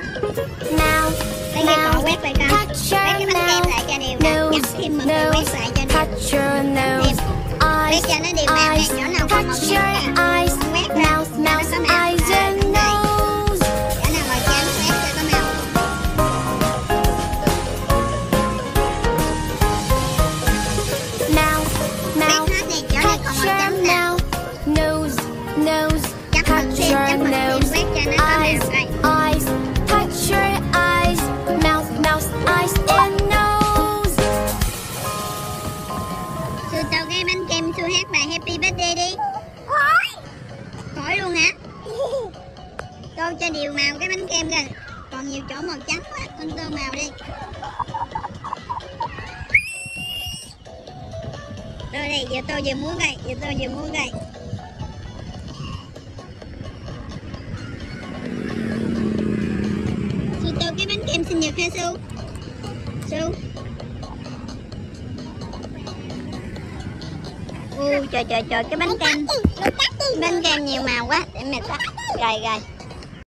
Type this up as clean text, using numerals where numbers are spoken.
Now, Đây cái cọ quét lại con. Quét cái bánh kem lại cho đều nè. Nhặt thêm một cái quét lại cho đều. touch your nose, Quét cho nó đều đều nè. Chỗ nào còn màu touch trắng your nè. eyes, Quét lên. mouth, mouth, eyes and nose. Chỗ nào màu trắng quét cho có màu. Mouth, Quét mouth, hết đi. Chỗ này còn touch màu your trắng nè. mouth, nose, nose, Chắc touch mực thêm, your chắc mực thêm. nose, Quét cho nó có màu eyes, coi. eyes, touch your eyes, mouth, mouth, eyes and nose. Sư tao cái bánh kem Sư hát bài Happy Birthday đi. Khỏi luôn hả? Tô cho đều màu cái bánh kem kìa. Còn nhiều chỗ màu trắng quá. Con tô màu đi. Rồi đây, giờ tô vừa muốn coi. Giờ tô vừa muốn coi. Sư tô cái bánh kem sinh nhật hả Sư? Sư? Trời trời trời, cái bánh kem nhiều màu quá. Để mẹ tắt. Rồi rồi.